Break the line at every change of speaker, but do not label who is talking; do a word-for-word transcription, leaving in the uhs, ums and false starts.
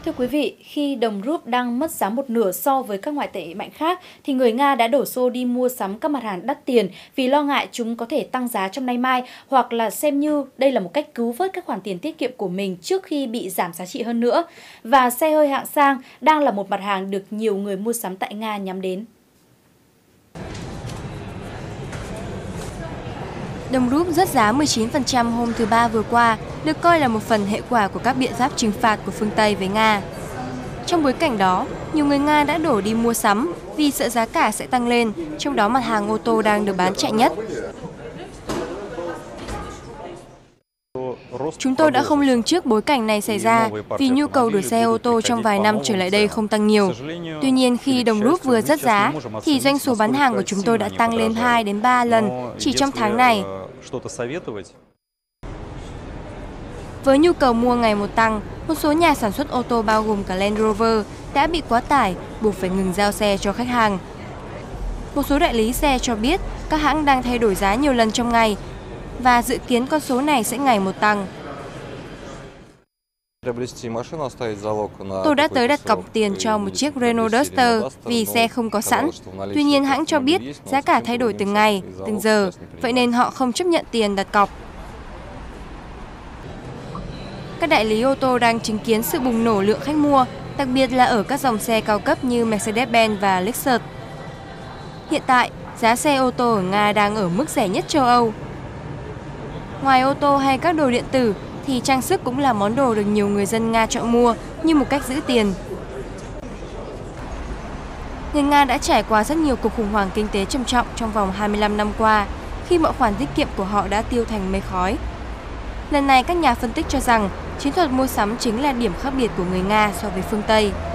Thưa quý vị, khi đồng rúp đang mất giá một nửa so với các ngoại tệ mạnh khác, thì người Nga đã đổ xô đi mua sắm các mặt hàng đắt tiền vì lo ngại chúng có thể tăng giá trong nay mai, hoặc là xem như đây là một cách cứu vớt các khoản tiền tiết kiệm của mình trước khi bị giảm giá trị hơn nữa. Và xe hơi hạng sang đang là một mặt hàng được nhiều người mua sắm tại Nga nhắm đến.
Đồng rúp rớt giá mười chín phần trăm hôm thứ Ba vừa qua, được coi là một phần hệ quả của các biện pháp trừng phạt của phương Tây với Nga. Trong bối cảnh đó, nhiều người Nga đã đổ đi mua sắm vì sợ giá cả sẽ tăng lên, trong đó mặt hàng ô tô đang được bán chạy nhất. Chúng tôi đã không lường trước bối cảnh này xảy ra vì nhu cầu đổi xe ô tô trong vài năm trở lại đây không tăng nhiều. Tuy nhiên, khi đồng rúp vừa rớt giá, thì doanh số bán hàng của chúng tôi đã tăng lên hai đến ba lần chỉ trong tháng này. Với nhu cầu mua ngày một tăng, một số nhà sản xuất ô tô bao gồm cả Land Rover đã bị quá tải, buộc phải ngừng giao xe cho khách hàng. Một số đại lý xe cho biết các hãng đang thay đổi giá nhiều lần trong ngày và dự kiến con số này sẽ ngày một tăng. Tôi đã tới đặt cọc tiền cho một chiếc Renault Duster vì xe không có sẵn. Tuy nhiên hãng cho biết giá cả thay đổi từng ngày, từng giờ, vậy nên họ không chấp nhận tiền đặt cọc. Các đại lý ô tô đang chứng kiến sự bùng nổ lượng khách mua, đặc biệt là ở các dòng xe cao cấp như Mercedes-Benz và Lexus. Hiện tại, giá xe ô tô ở Nga đang ở mức rẻ nhất châu Âu. Ngoài ô tô hay các đồ điện tử, thì trang sức cũng là món đồ được nhiều người dân Nga chọn mua như một cách giữ tiền. Người Nga đã trải qua rất nhiều cuộc khủng hoảng kinh tế trầm trọng trong vòng hai mươi lăm năm qua, khi mọi khoản tiết kiệm của họ đã tiêu thành mây khói. Lần này, các nhà phân tích cho rằng chiến thuật mua sắm chính là điểm khác biệt của người Nga so với phương Tây.